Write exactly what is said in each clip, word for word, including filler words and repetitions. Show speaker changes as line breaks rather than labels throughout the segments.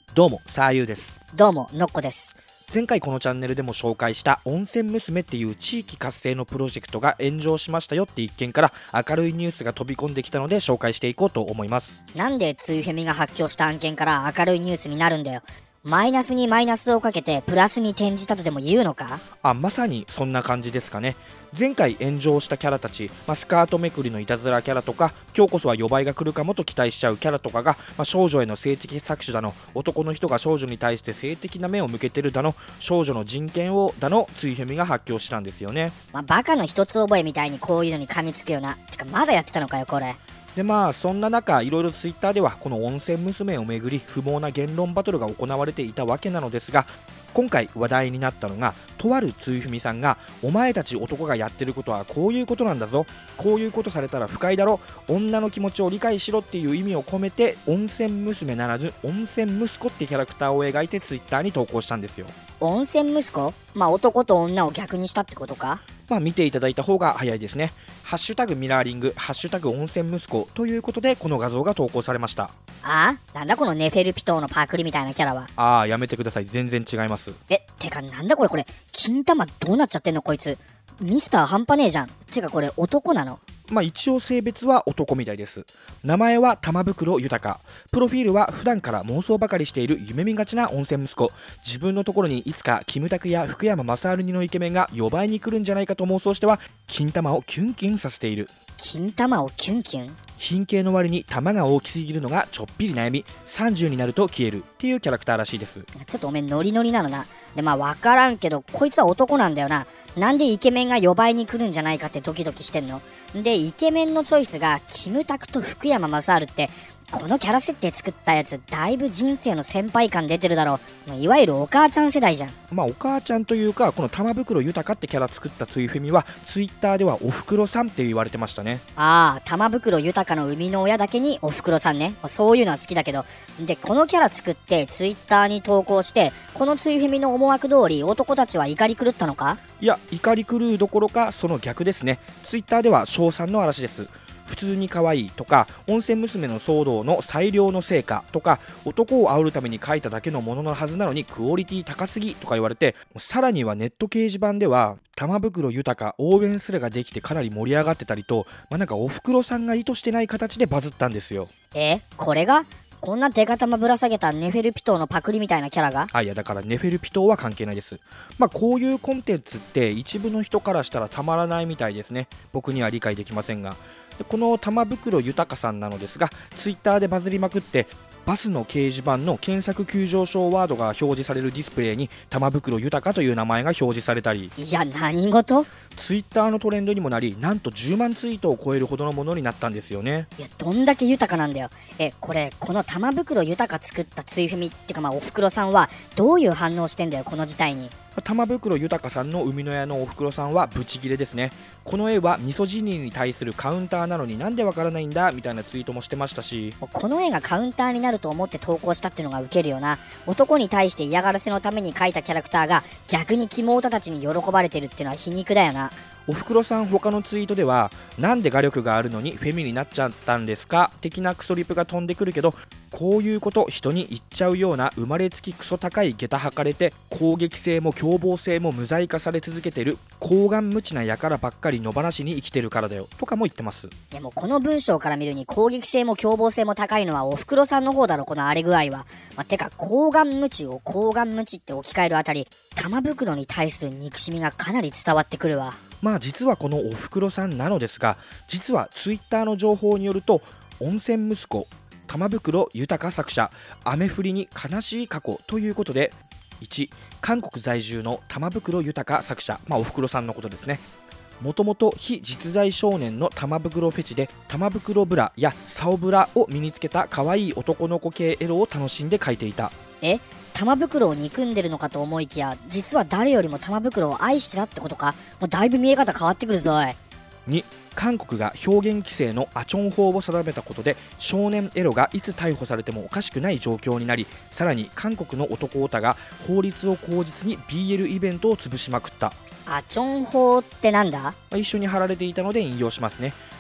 どうも、さあゆうです。
どうも、のっこです。
前回このチャンネルでも紹介した温泉娘っていう地域活性のプロジェクトが炎上しましたよって一件から明るいニュースが飛び込んできたので紹介していこうと思います。
なんでつゆフェミが発狂した案件から明るいニュースになるんだよ。マイナスにマイナスをかけてプラスに転じたとでも言うのか？
あ、まさにそんな感じですかね。前回炎上したキャラたち、まあ、スカートめくりのいたずらキャラとか、今日こそは予売が来るかもと期待しちゃうキャラとかが、まあ、少女への性的搾取だの、男の人が少女に対して性的な目を向けてるだの、少女の人権をだの、ついフェミが発狂したんですよね。
まあ、バカの一つ覚えみたいにこういうのに噛みつくよな。てかまだやってたのかよこれ。
でまあそんな中、いろいろツイッターではこの温泉娘をめぐり不毛な言論バトルが行われていたわけなのですが、今回話題になったのが、とあるつゆふみさんが、お前たち男がやってることはこういうことなんだぞ、こういうことされたら不快だろ、女の気持ちを理解しろっていう意味を込めて、温泉娘ならぬ温泉息子ってキャラクターを描いてツイッターに投稿したんですよ。
温泉息子？まあ男と女を逆にしたってことか？
まあ見ていただいた方が早いですね。ハッシュタグミラーリング、ハッシュタグ温泉息子ということでこの画像が投稿されました。
ああ、なんだこのネフェルピトーのパクリみたいなキャラは。
ああ、やめてください、全然違います。
え、てかなんだこれこれ、金玉どうなっちゃってんのこいつ。ミスター半端ねえじゃん。てかこれ男なの？
まあ一応性別は男みたいです。名前は玉袋豊。プロフィールは普段から妄想ばかりしている夢見がちな温泉息子。自分のところにいつかキムタクや福山雅治似のイケメンが予売に来るんじゃないかと妄想しては、金玉をキュンキュンさせている。
金玉をキュンキュン？
品系の割に玉が大きすぎるのがちょっぴり悩み、さんじゅうになると消えるっていうキャラクターらしいです。
ちょっとおめんノリノリなのな。でまあ分からんけど、こいつは男なんだよな。なんでイケメンが予売に来るんじゃないかってドキドキしてんので、イケメンのチョイスがキムタクと福山雅治って、このキャラ設定作ったやつだいぶ人生の先輩感出てるだろう。いわゆるお母ちゃん世代じゃん。
まあお母ちゃんというか、この玉袋豊ってキャラ作ったつゆふみはツイッターではおふくろさんって言われてましたね。
ああ、玉袋豊の生みの親だけにおふくろさんね。そういうのは好きだけど、でこのキャラ作ってツイッターに投稿して、このつゆふみの思惑通り男たちは怒り狂ったのか？
いや、怒り狂うどころかその逆ですね。ツイッターでは称賛の嵐です。普通に可愛いとか、温泉娘の騒動の最良の成果とか、男を煽るために書いただけのもののはずなのにクオリティ高すぎとか言われて、さらにはネット掲示板では玉袋豊応援すらができてかなり盛り上がってたりと、まあ、なんかおふくろさんが意図してない形でバズったんですよ。
え、これがこんなデカ玉ぶら下げたネフェルピトーのパクリみたいなキャラが？
あ、いやだからネフェルピトーは関係ないです。まあこういうコンテンツって一部の人からしたらたまらないみたいですね。僕には理解できませんが、この玉袋豊さんなのですが、ツイッターでバズりまくって、バスの掲示板の検索急上昇ワードが表示されるディスプレイに玉袋豊という名前が表示されたり、
いや何事？
ツイッターのトレンドにもなり、なんとじゅうまんツイートを超えるほどのものになったんですよね。
いやどんだけ豊かなんだよ。え、これこの玉袋豊作ったつゆふみってかまあおふくろさんはどういう反応してんだよこの事態に。
玉袋豊さんの生みの親のおふくろさんはブチギレですね。この絵はミソジニーに対するカウンターなのになんでわからないんだみたいなツイートもしてましたし、
この絵がカウンターになると思って投稿したっていうのがウケるよな。男に対して嫌がらせのために描いたキャラクターが逆にキモオタたちに喜ばれてるっていうのは皮肉だよな。
おふくろさん他のツイートでは、なんで画力があるのにフェミになっちゃったんですか的なクソリプが飛んでくるけど、こういうこと人に言っちゃうような生まれつきクソ高い下駄履かれて、攻撃性も凶暴性も無罪化され続けてる厚顔無知な輩ばっかり野放しに生きてるからだよとかも言ってます。
いやもうこの文章から見るに攻撃性も凶暴性も高いのはおふくろさんの方だろこの荒れ具合は。まあ、てか厚顔無知を厚顔無知って置き換えるあたり、玉袋に対する憎しみがかなり伝わってくるわ。
まあ実はこのおふくろさんなのですが、実はツイッターの情報によると、温泉息子玉袋豊作者、雨降りに悲しい過去ということで、いち、韓国在住の玉袋豊作者、まあおふくろさんのことですね。もともと非実在少年の玉袋フェチで、玉袋ブラや竿ブラを身につけた可愛い男の子系エロを楽しんで描いていた。
え、玉袋を憎んでるのかと思いきや、実は誰よりも玉袋を愛してたってことか？もうだいぶ見え方変わってくるぞい。
に、韓国が表現規制のアチョン法を定めたことで、少年エロがいつ逮捕されてもおかしくない状況になり、さらに韓国の男オタが法律を口実に ビーエル イベントを潰しまくった。
アチョン法ってなんだ？
一緒に貼られていたので引用しますね。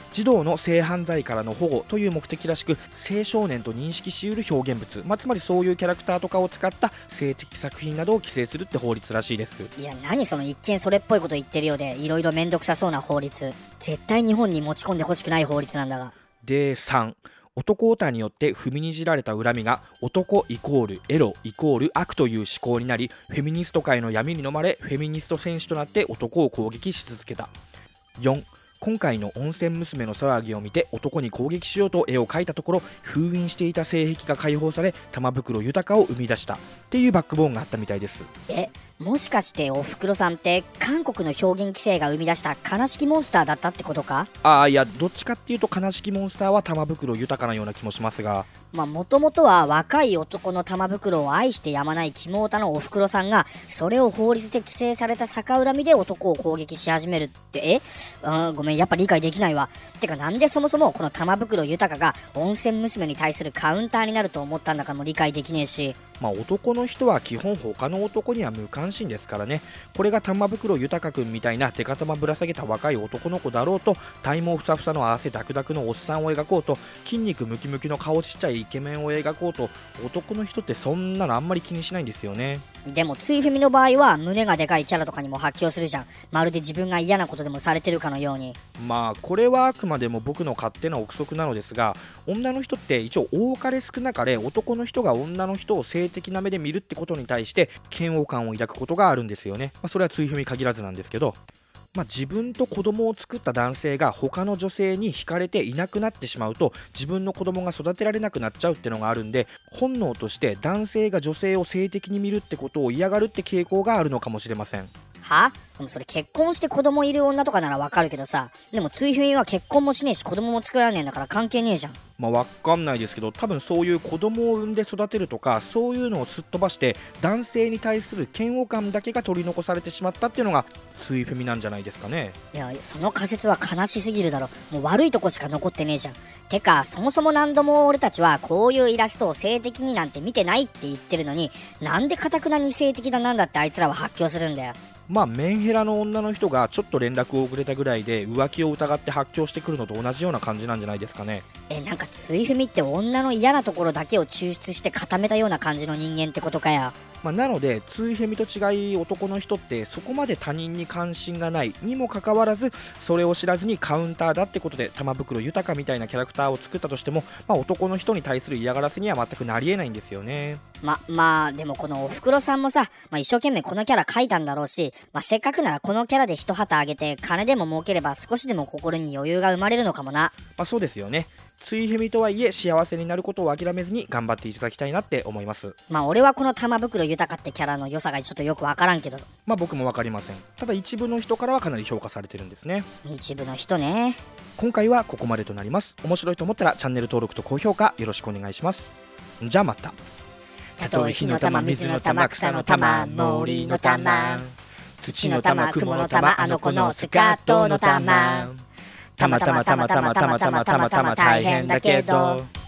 児童の性犯罪からの保護という目的らしく、青少年と認識しうる表現物、まあ、つまりそういうキャラクターとかを使った性的作品などを規制するって法律らしいです。
いや、何その一見それっぽいこと言ってるようでいろいろめんどくさそうな法律。絶対日本に持ち込んでほしくない法律なんだが。
でさん、男オタによって踏みにじられた恨みが男イコールエロイコール悪という思考になり、フェミニスト界の闇に飲まれ、フェミニスト戦士となって男を攻撃し続けた。よん、今回の温泉娘の騒ぎを見て男に攻撃しようと絵を描いたところ、封印していた性癖が解放され玉袋豊を生み出したっていうバックボーンがあったみたいです。
え、もしかしておふくろさんって韓国の表現規制が生み出した悲しきモンスターだったってことか？
ああ、いや、どっちかっていうと悲しきモンスターは玉袋豊なような気もしますが、
まあもともとは若い男の玉袋を愛してやまない肝オタのおふくろさんがそれを法律で規制された逆恨みで男を攻撃し始めるって、えうん、ごめん、やっぱ理解できないわ。てか、なんでそもそもこの玉袋豊が温泉娘に対するカウンターになると思ったんだかも理解できねえし。
まあ、男の人は基本他の男には無関心ですからね。これが玉袋豊くんみたいなデカ玉ぶら下げた若い男の子だろうと、体毛ふさふさの汗ダクダクのおっさんを描こうと、筋肉ムキムキの顔ちっちゃいイケメンを描こうと、男の人ってそんなのあんまり気にしないんですよね。
でもついフェミの場合は胸がでかいキャラとかにも発狂するじゃん。まるで自分が嫌なことでもされてるかのように。
まあこれはあくまでも僕の勝手な憶測なのですが、女の人って一応多かれ少なかれ男の人が女の人を性的な目で見るってことに対して嫌悪感を抱くことがあるんですよね。まあ、それはついフェミ限らずなんですけど、まあ、自分と子供を作った男性が他の女性に惹かれていなくなってしまうと、自分の子供が育てられなくなっちゃうってのがあるんで、本能として男性が女性を性的に見るってことを嫌がるって傾向があるのかもしれません。
は？でもそれ結婚して子供いる女とかならわかるけどさ、でもついフェミは結婚もしねえし子供も作らねえんだから関係ねえじゃん。
まあわかんないですけど、多分そういう子供を産んで育てるとかそういうのをすっ飛ばして男性に対する嫌悪感だけが取り残されてしまったっていうのがついフェミなんじゃないですかね。
いや、その仮説は悲しすぎるだろ。もう悪いとこしか残ってねえじゃん。てか、そもそも何度も俺たちはこういうイラストを性的になんて見てないって言ってるのに、なんで堅くなに性的だなんだってあいつらは発狂するんだよ。
まあメンヘラの女の人がちょっと連絡を遅れたぐらいで浮気を疑って発狂してくるのと同じような感じなんじゃないですかね。
え、なんかついフェミって女の嫌なところだけを抽出して固めたような感じの人間ってことかや。
まあ、なのでついフェミと違い男の人ってそこまで他人に関心がないにもかかわらず、それを知らずにカウンターだってことで玉袋豊みたいなキャラクターを作ったとしても、まあ、男の人に対する嫌がらせには全くなりえないんですよね。
ま、まあでもこのおふくろさんもさ、まあ、一生懸命このキャラ描いたんだろうし、まあ、せっかくならこのキャラで一旗あげて金でも儲ければ少しでも心に余裕が生まれるのかもな。
まあそうですよね。ついフェミとはいえ幸せになることを諦めずに頑張っていただきたいなって思います。
まあ俺はこの玉袋豊ってキャラの良さがちょっとよくわからんけど。
まあ僕もわかりません。ただ一部の人からはかなり評価されてるんですね。
一部の人ね。
今回はここまでとなります。面白いと思ったらチャンネル登録と高評価よろしくお願いします。じゃあまた。
たとえ火の玉、水の玉、草の玉、森の玉、土の玉、雲の玉、あの子のスカートの玉、たまたまたまたまたまたまたまたま大変だけど